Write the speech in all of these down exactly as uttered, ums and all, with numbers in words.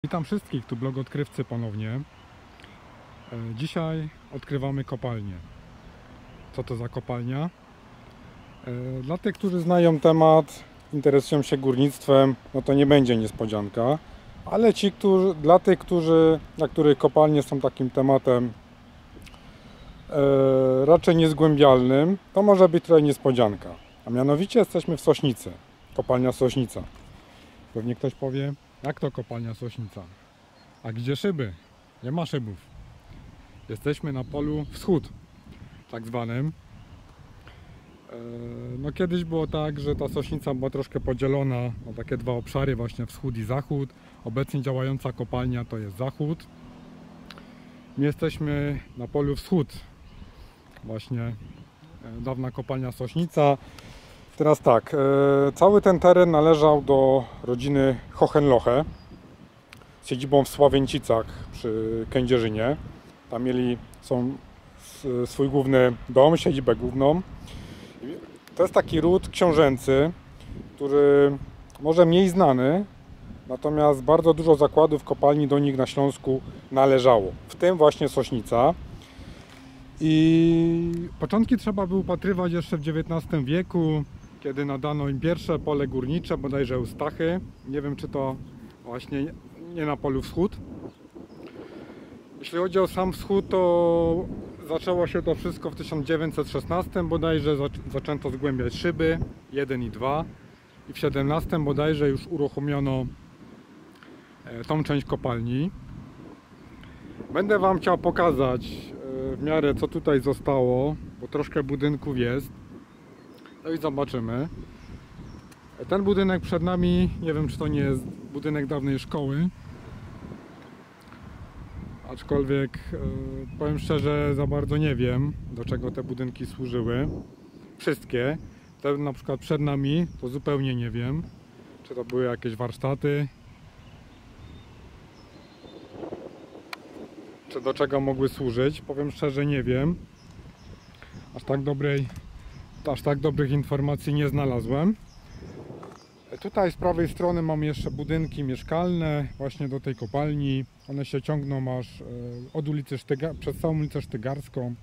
Witam wszystkich, tu blog odkrywcy ponownie. Dzisiaj odkrywamy kopalnię. Co to za kopalnia? Dla tych, którzy znają temat, interesują się górnictwem, no to nie będzie niespodzianka. Ale ci, którzy, dla tych, którzy, dla których kopalnie są takim tematem e, raczej niezgłębialnym, to może być trochę niespodzianka. A mianowicie jesteśmy w Sośnicy, kopalnia Sośnica. Pewnie ktoś powie, jak to kopalnia Sośnica? A gdzie szyby? Nie ma szybów. Jesteśmy na polu wschód, tak zwanym. No kiedyś było tak, że ta Sośnica była troszkę podzielona na takie dwa obszary, właśnie wschód i zachód. Obecnie działająca kopalnia to jest zachód. My jesteśmy na polu wschód. Właśnie dawna kopalnia Sośnica. Teraz tak, cały ten teren należał do rodziny Hohenlohe z siedzibą w Sławieńcicach przy Kędzierzynie. Tam mieli są swój główny dom, siedzibę główną. To jest taki ród książęcy, który może mniej znany, natomiast bardzo dużo zakładów kopalni do nich na Śląsku należało, w tym właśnie Sośnica. I początki trzeba by upatrywać jeszcze w dziewiętnastym wieku, kiedy nadano im pierwsze pole górnicze, bodajże u Stachy. Nie wiem, czy to właśnie nie na polu wschód. Jeśli chodzi o sam wschód, to zaczęło się to wszystko w tysiąc dziewięćset szesnastym bodajże, zaczęto zgłębiać szyby jeden i dwa i w siedemnastym bodajże już uruchomiono tą część kopalni. Będę Wam chciał pokazać w miarę, co tutaj zostało, bo troszkę budynków jest. No i zobaczymy. Ten budynek przed nami, nie wiem, czy to nie jest budynek dawnej szkoły. Aczkolwiek powiem szczerze, za bardzo nie wiem, do czego te budynki służyły. Wszystkie. Te na przykład przed nami, to zupełnie nie wiem, czy to były jakieś warsztaty, czy do czego mogły służyć. Powiem szczerze, nie wiem. Aż tak dobrej, aż tak dobrych informacji nie znalazłem. Tutaj z prawej strony mamy jeszcze budynki mieszkalne właśnie do tej kopalni. One się ciągną aż od ulicy Sztyga, przez całą ulicę Sztygarską.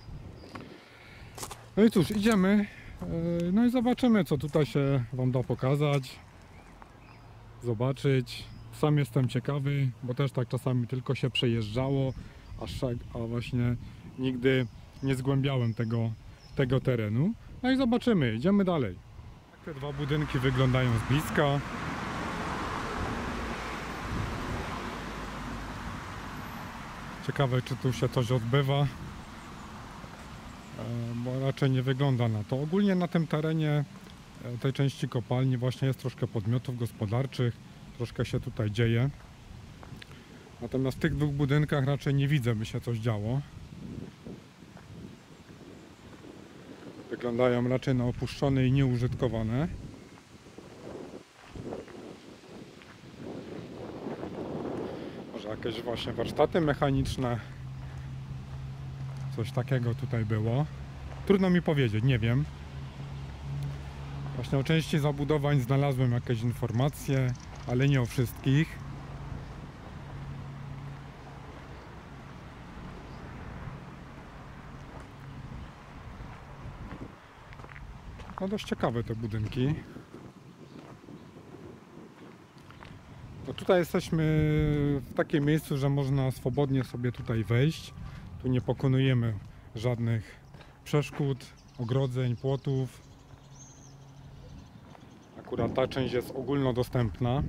No i cóż, idziemy. No i zobaczymy, co tutaj się Wam da pokazać, zobaczyć. Sam jestem ciekawy, bo też tak czasami tylko się przejeżdżało, aż tak, a właśnie nigdy nie zgłębiałem tego, tego terenu. No i zobaczymy, idziemy dalej. Te dwa budynki wyglądają z bliska. Ciekawe, czy tu się coś odbywa, bo raczej nie wygląda na to. Ogólnie na tym terenie tej części kopalni właśnie jest troszkę podmiotów gospodarczych, troszkę się tutaj dzieje. Natomiast w tych dwóch budynkach raczej nie widzę, by się coś działo. Wyglądają raczej na opuszczone i nieużytkowane. Może jakieś właśnie warsztaty mechaniczne. Coś takiego tutaj było. Trudno mi powiedzieć, nie wiem. Właśnie o części zabudowań znalazłem jakieś informacje, ale nie o wszystkich. No dość ciekawe te budynki. No tutaj jesteśmy w takim miejscu, że można swobodnie sobie tutaj wejść. Tu nie pokonujemy żadnych przeszkód, ogrodzeń, płotów. Akurat ta część jest ogólnodostępna.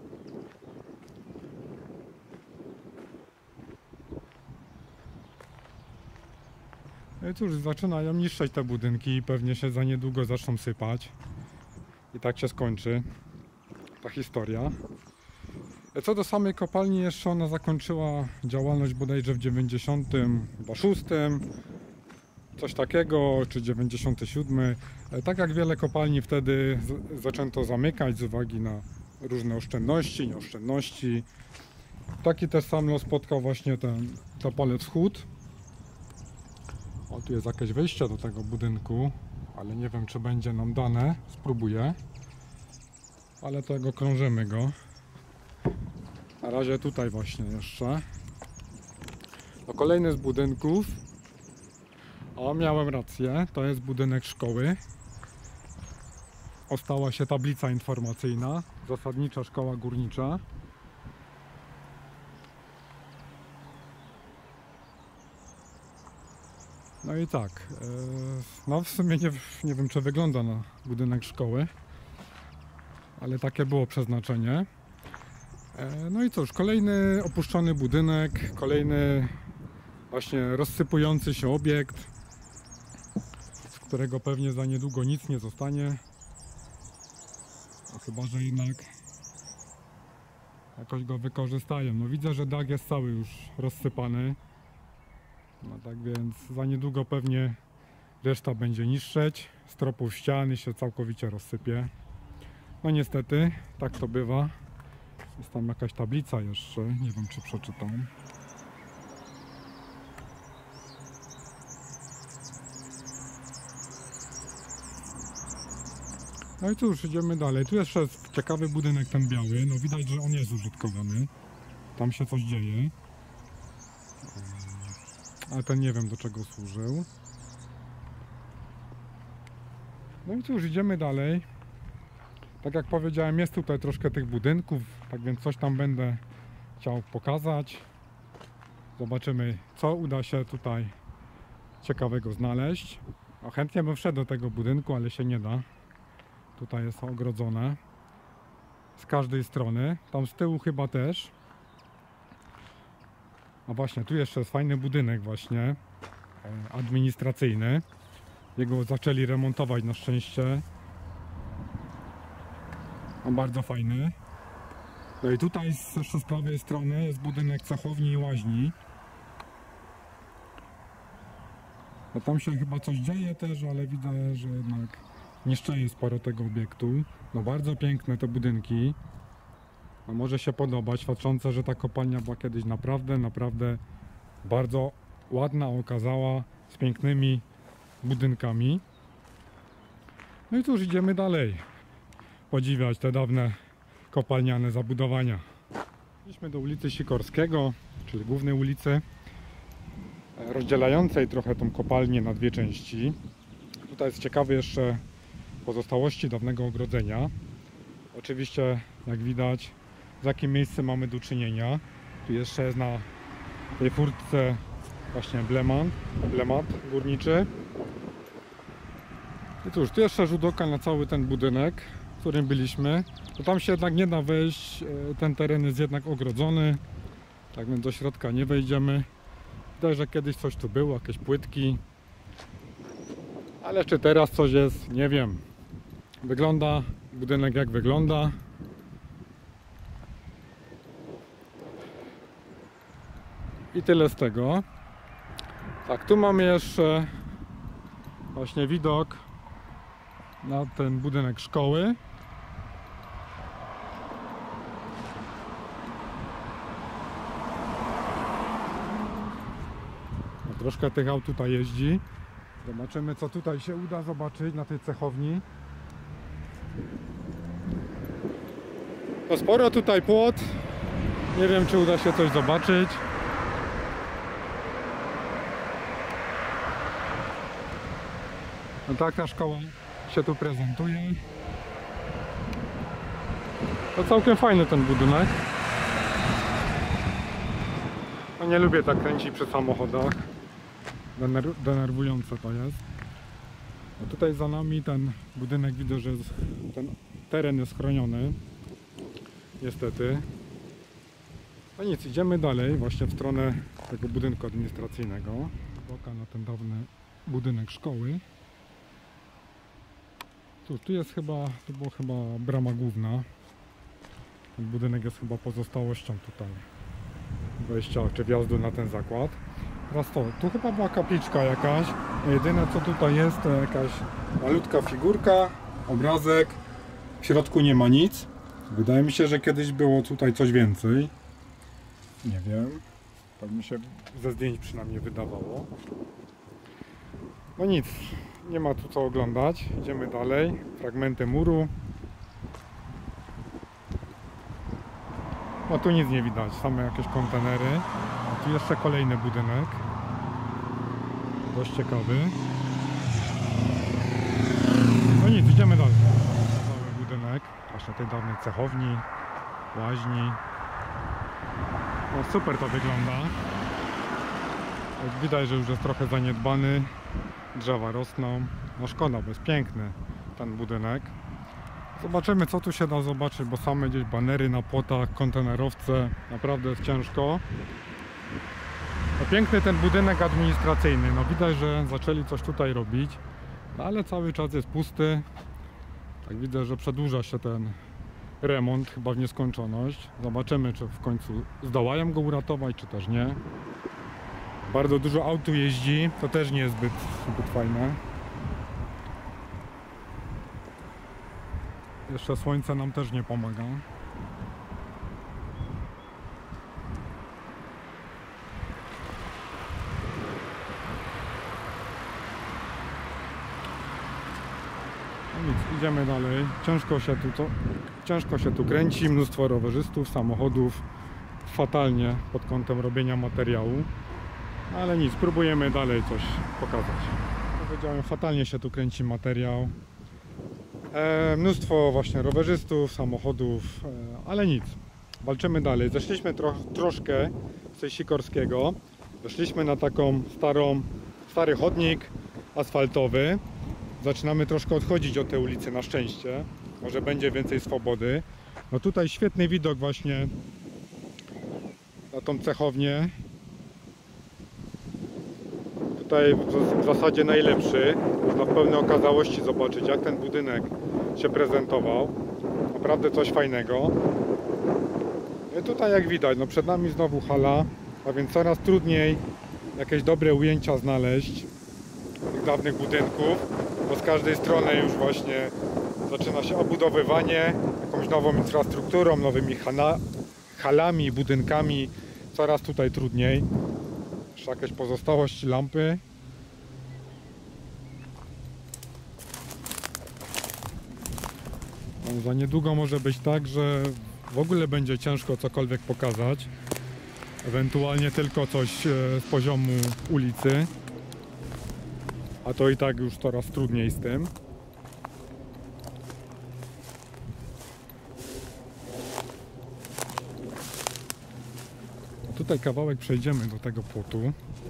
No i cóż, zaczynają niszczyć te budynki i pewnie się za niedługo zaczną sypać. I tak się skończy ta historia. Co do samej kopalni, jeszcze ona zakończyła działalność bodajże w dziewięćdziesiątym szóstym, coś takiego, czy dziewięćdziesiątym siódmym. Tak jak wiele kopalni wtedy zaczęto zamykać z uwagi na różne oszczędności, nieoszczędności. Taki też sam los spotkał właśnie ten, to pole wschód. O, tu jest jakieś wejście do tego budynku, ale nie wiem, czy będzie nam dane. Spróbuję. Ale tego krążymy go. Na razie tutaj właśnie jeszcze. No kolejny z budynków. O, miałem rację, to jest budynek szkoły. Ostała się tablica informacyjna, zasadnicza szkoła górnicza. No i tak, no w sumie nie, nie wiem, czy wygląda na budynek szkoły, ale takie było przeznaczenie. No i cóż, kolejny opuszczony budynek, kolejny właśnie rozsypujący się obiekt, z którego pewnie za niedługo nic nie zostanie. No, chyba że jednak jakoś go wykorzystają. No widzę, że dach jest cały już rozsypany. No tak więc za niedługo pewnie reszta będzie niszczeć. Stropów ściany się całkowicie rozsypie. No niestety, tak to bywa. Jest tam jakaś tablica jeszcze, nie wiem czy przeczytam. No i cóż, idziemy dalej. Tu jeszcze jest ciekawy budynek ten biały. No widać, że on jest użytkowany. Tam się coś dzieje. Ale ten nie wiem do czego służył. No i cóż, idziemy dalej. Tak jak powiedziałem, jest tutaj troszkę tych budynków, tak więc coś tam będę chciał pokazać. Zobaczymy, co uda się tutaj ciekawego znaleźć. A chętnie bym wszedł do tego budynku, ale się nie da. Tutaj jest ogrodzone z każdej strony. Tam z tyłu chyba też. A właśnie, tu jeszcze jest fajny budynek właśnie administracyjny. Jego zaczęli remontować na szczęście. On bardzo fajny. No i tutaj jeszcze z prawej strony jest budynek cechowni i łaźni. No tam się chyba coś dzieje też, ale widzę, że jednak niszczeje sporo tego obiektu. No bardzo piękne te budynki. No może się podobać, świadczące, że ta kopalnia była kiedyś naprawdę, naprawdę bardzo ładna, okazała, z pięknymi budynkami. No i cóż, idziemy dalej podziwiać te dawne kopalniane zabudowania. Idźmy do ulicy Sikorskiego, czyli głównej ulicy, rozdzielającej trochę tą kopalnię na dwie części. Tutaj jest ciekawe jeszcze pozostałości dawnego ogrodzenia. Oczywiście, jak widać, z jakim miejscem mamy do czynienia. Tu jeszcze jest na tej furtce właśnie emblemat, emblemat górniczy. I cóż, tu jeszcze rzut oka na cały ten budynek, w którym byliśmy. To tam się jednak nie da wejść, ten teren jest jednak ogrodzony, tak więc do środka nie wejdziemy. Widać, że kiedyś coś tu było, jakieś płytki, ale czy teraz coś jest, nie wiem. Wygląda budynek jak wygląda. I tyle z tego. Tak, tu mamy jeszcze właśnie widok na ten budynek szkoły. No, troszkę tych aut tutaj jeździ. Zobaczymy, co tutaj się uda zobaczyć na tej cechowni. No sporo tutaj płot. Nie wiem, czy uda się coś zobaczyć. No tak ta szkoła się tu prezentuje. To całkiem fajny ten budynek. No nie lubię tak kręcić przy samochodach. Dener denerwujące to jest. No tutaj za nami ten budynek, widzę, że jest, ten teren jest chroniony. Niestety. No nic, idziemy dalej właśnie w stronę tego budynku administracyjnego. Oka na ten dawny budynek szkoły. Tu, tu jest chyba, to była chyba brama główna. Ten budynek jest chyba pozostałością tutaj wejścia czy wjazdu na ten zakład. Teraz to, tu chyba była kapliczka jakaś. Jedyne co tutaj jest to jakaś malutka figurka, obrazek. W środku nie ma nic. Wydaje mi się, że kiedyś było tutaj coś więcej. Nie wiem. Tak mi się ze zdjęć przynajmniej wydawało. No nic, nie ma tu co oglądać. Idziemy dalej. Fragmenty muru. O, tu nic nie widać, same jakieś kontenery. A tu jeszcze kolejny budynek. Dość ciekawy. No nic, idziemy dalej. Cały budynek, właśnie tej dawnej cechowni, łaźni. No super to wygląda. Jak widać, że już jest trochę zaniedbany. Drzewa rosną. No szkoda, bo jest piękny ten budynek. Zobaczymy, co tu się da zobaczyć, bo same gdzieś banery na płotach, kontenerowce. Naprawdę jest ciężko. No piękny ten budynek administracyjny. No widać, że zaczęli coś tutaj robić. No ale cały czas jest pusty. Tak widzę, że przedłuża się ten remont chyba w nieskończoność. Zobaczymy, czy w końcu zdołają go uratować, czy też nie. Bardzo dużo aut tu jeździ. To też nie jest zbyt, zbyt fajne. Jeszcze słońce nam też nie pomaga. No nic, idziemy dalej. Ciężko się tu, to, ciężko się tu kręci, mnóstwo rowerzystów, samochodów. Fatalnie pod kątem robienia materiału. Ale nic, spróbujemy dalej coś pokazać. Powiedziałem, fatalnie się tu kręci materiał. E, mnóstwo właśnie rowerzystów, samochodów, e, ale nic. Walczymy dalej. Zeszliśmy tro, troszkę z Sikorskiego. Weszliśmy na taką starą, stary chodnik asfaltowy. Zaczynamy troszkę odchodzić od tej ulicy, na szczęście. Może będzie więcej swobody. No tutaj świetny widok właśnie na tą cechownię. Tutaj w zasadzie najlepszy. Można w pełnej okazałości zobaczyć, jak ten budynek się prezentował. Naprawdę coś fajnego. I tutaj jak widać, no przed nami znowu hala, a więc coraz trudniej jakieś dobre ujęcia znaleźć tych dawnych budynków, bo z każdej strony już właśnie zaczyna się obudowywanie jakąś nową infrastrukturą, nowymi hala, halami, budynkami. Coraz tutaj trudniej. Jeszcze jakieś pozostałości lampy. No, za niedługo może być tak, że w ogóle będzie ciężko cokolwiek pokazać. Ewentualnie tylko coś z poziomu ulicy. A to i tak już coraz trudniej z tym. Tutaj kawałek przejdziemy do tego płotu.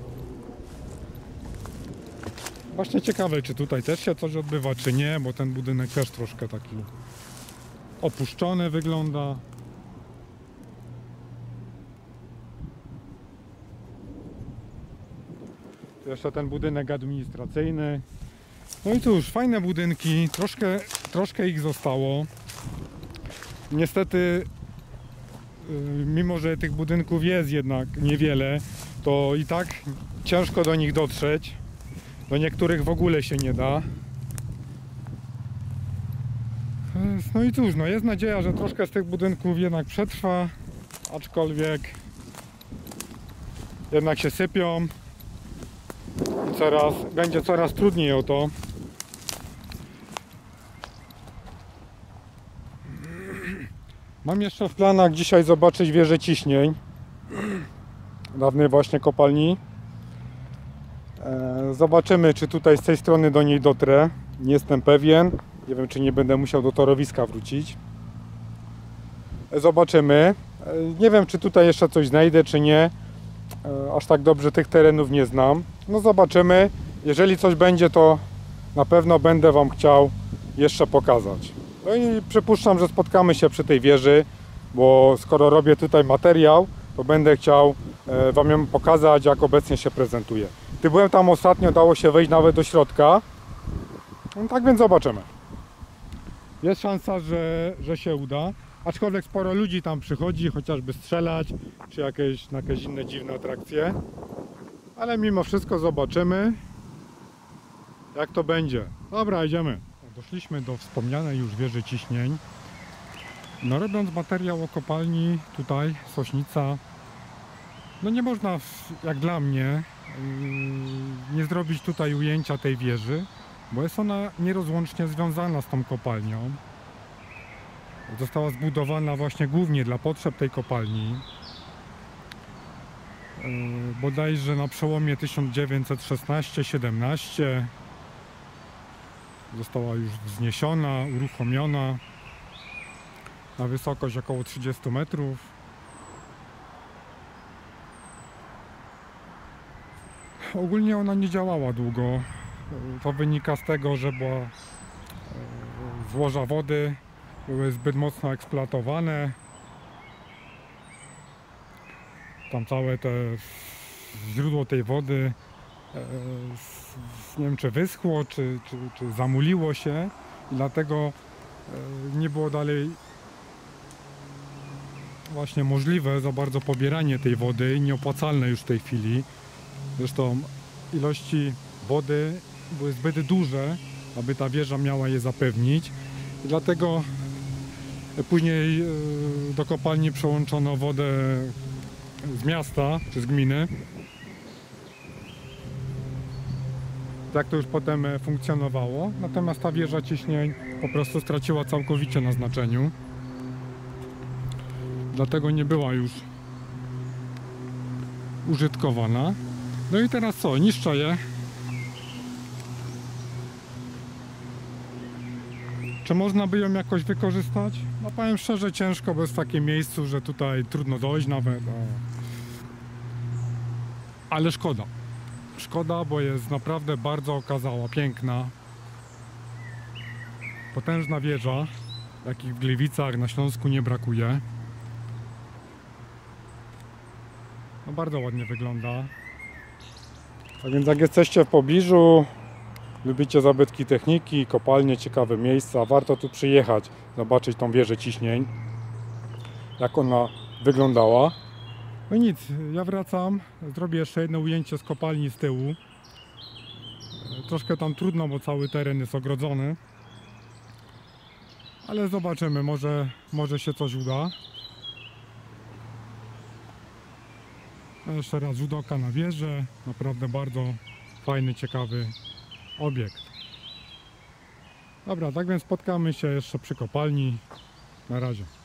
Właśnie ciekawe, czy tutaj też się coś odbywa, czy nie, bo ten budynek też troszkę taki opuszczony wygląda. Tu jeszcze ten budynek administracyjny. No i cóż, fajne budynki, troszkę, troszkę ich zostało. Niestety, mimo że tych budynków jest jednak niewiele, to i tak ciężko do nich dotrzeć. Do niektórych w ogóle się nie da. No i cóż, no jest nadzieja, że troszkę z tych budynków jednak przetrwa, aczkolwiek jednak się sypią i coraz, będzie coraz trudniej o to. Mam jeszcze w planach dzisiaj zobaczyć wieżę ciśnień dawnej właśnie kopalni. Zobaczymy, czy tutaj z tej strony do niej dotrę. Nie jestem pewien. Nie wiem, czy nie będę musiał do torowiska wrócić. Zobaczymy. Nie wiem, czy tutaj jeszcze coś znajdę, czy nie. Aż tak dobrze tych terenów nie znam. No zobaczymy. Jeżeli coś będzie, to na pewno będę Wam chciał jeszcze pokazać. No i przypuszczam, że spotkamy się przy tej wieży, bo skoro robię tutaj materiał, to będę chciał Wam ją pokazać, jak obecnie się prezentuje. Gdy byłem tam ostatnio, dało się wejść nawet do środka. No tak więc zobaczymy. Jest szansa, że, że się uda. Aczkolwiek sporo ludzi tam przychodzi, chociażby strzelać, czy jakieś, na jakieś inne dziwne atrakcje. Ale mimo wszystko zobaczymy, jak to będzie. Dobra, idziemy. Doszliśmy do wspomnianej już wieży ciśnień. No robiąc materiał o kopalni, tutaj Sośnica, no nie można, jak dla mnie, nie zrobić tutaj ujęcia tej wieży, bo jest ona nierozłącznie związana z tą kopalnią. Została zbudowana właśnie głównie dla potrzeb tej kopalni. Bodajże na przełomie tysiąc dziewięćset szesnaście siedemnaście została już wzniesiona, uruchomiona na wysokość około trzydziestu metrów. Ogólnie ona nie działała długo. To wynika z tego, że była złoża wody były zbyt mocno eksploatowane. Tam całe te źródło tej wody nie wiem, czy wyschło, czy, czy, czy zamuliło się i dlatego nie było dalej właśnie możliwe za bardzo pobieranie tej wody i nieopłacalne już w tej chwili. Zresztą ilości wody były zbyt duże, aby ta wieża miała je zapewnić i dlatego później do kopalni przełączono wodę z miasta czy z gminy. Tak to już potem funkcjonowało, natomiast ta wieża ciśnień po prostu straciła całkowicie na znaczeniu, dlatego nie była już użytkowana. No i teraz co? Niszczę je. Czy można by ją jakoś wykorzystać? No powiem szczerze, ciężko, bo jest w takim miejscu, że tutaj trudno dojść nawet. Ale szkoda. Szkoda, bo jest naprawdę bardzo okazała, piękna. Potężna wieża, jakich w Gliwicach na Śląsku nie brakuje. No bardzo ładnie wygląda. A więc jak jesteście w pobliżu, lubicie zabytki techniki, kopalnie, ciekawe miejsca, warto tu przyjechać, zobaczyć tą wieżę ciśnień, jak ona wyglądała. No i nic, ja wracam, zrobię jeszcze jedno ujęcie z kopalni z tyłu. Troszkę tam trudno, bo cały teren jest ogrodzony. Ale zobaczymy, może, może się coś uda. Jeszcze raz rzut oka na wieżę, naprawdę bardzo fajny, ciekawy obiekt. Dobra, tak więc spotkamy się jeszcze przy kopalni. Na razie.